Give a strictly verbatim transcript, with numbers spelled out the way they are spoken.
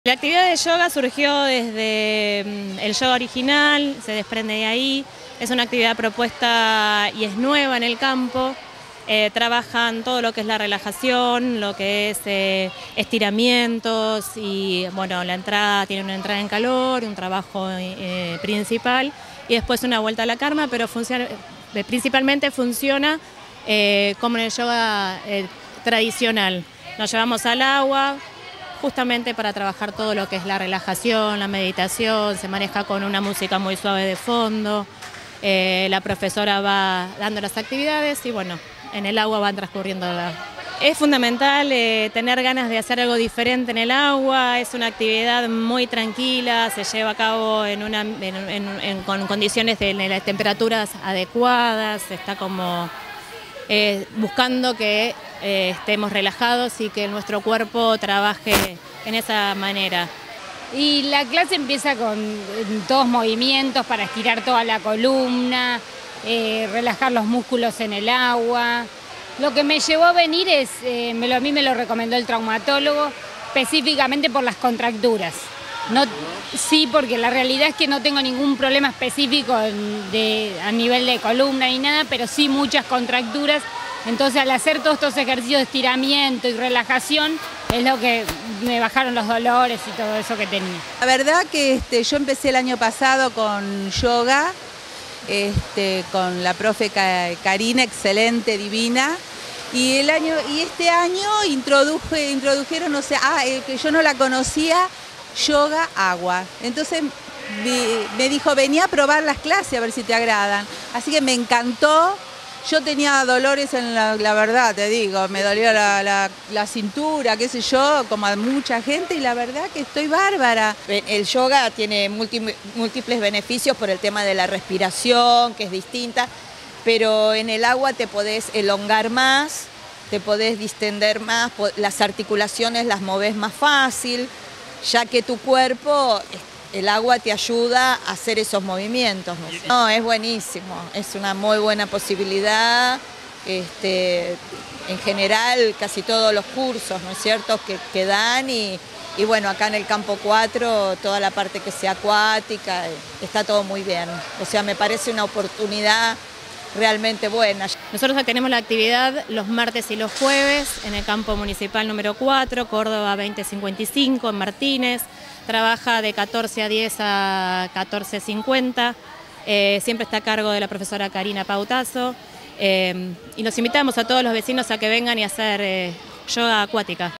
La actividad de yoga surgió desde el yoga original, se desprende de ahí. Es una actividad propuesta y es nueva en el campo. Eh, trabajan todo lo que es la relajación, lo que es eh, estiramientos y bueno, la entrada tiene una entrada en calor, un trabajo eh, principal y después una vuelta a la calma, pero funciona, eh, principalmente funciona eh, como en el yoga eh, tradicional. Nos llevamos al agua justamente para trabajar todo lo que es la relajación, la meditación, se maneja con una música muy suave de fondo, eh, la profesora va dando las actividades y bueno, en el agua van transcurriendo. La... Es fundamental eh, tener ganas de hacer algo diferente en el agua, es una actividad muy tranquila, se lleva a cabo en una, en, en, en, con condiciones de, de las temperaturas adecuadas, está como eh, buscando que eh, estemos relajados y que nuestro cuerpo trabaje en esa manera. Y la clase empieza con todos movimientos para estirar toda la columna, eh, relajar los músculos en el agua. Lo que me llevó a venir es, eh, me lo, a mí me lo recomendó el traumatólogo, específicamente por las contracturas. No, sí, porque la realidad es que no tengo ningún problema específico de, a nivel de columna ni nada, pero sí muchas contracturas. Entonces, al hacer todos estos ejercicios de estiramiento y relajación, es lo que me bajaron los dolores y todo eso que tenía. La verdad que este, yo empecé el año pasado con yoga, este, con la profe Karina, excelente, divina. Y, el año, y este año introduje, introdujeron, o sea, ah, eh, que yo no la conocía, yoga agua. Entonces me, me dijo, venía a probar las clases a ver si te agradan. Así que me encantó. Yo tenía dolores en la, la verdad, te digo, me dolía la, la, la cintura, qué sé yo, como a mucha gente, y la verdad que estoy bárbara. El yoga tiene múltiples beneficios por el tema de la respiración, que es distinta, pero en el agua te podés elongar más, te podés distender más, las articulaciones las movés más fácil, ya que tu cuerpo, el agua te ayuda a hacer esos movimientos. No, es buenísimo, es una muy buena posibilidad. Este, en general, casi todos los cursos, ¿no es cierto?, que, que dan y, y bueno, acá en el campo cuatro, toda la parte que sea acuática, está todo muy bien. O sea, me parece una oportunidad realmente buena. Nosotros tenemos la actividad los martes y los jueves en el campo municipal número cuatro, Córdoba veinte cincuenta y cinco, en Martínez. Trabaja de catorce a diez a catorce cincuenta, eh, siempre está a cargo de la profesora Karina Pautazo, eh, y los invitamos a todos los vecinos a que vengan y a hacer eh, yoga acuática.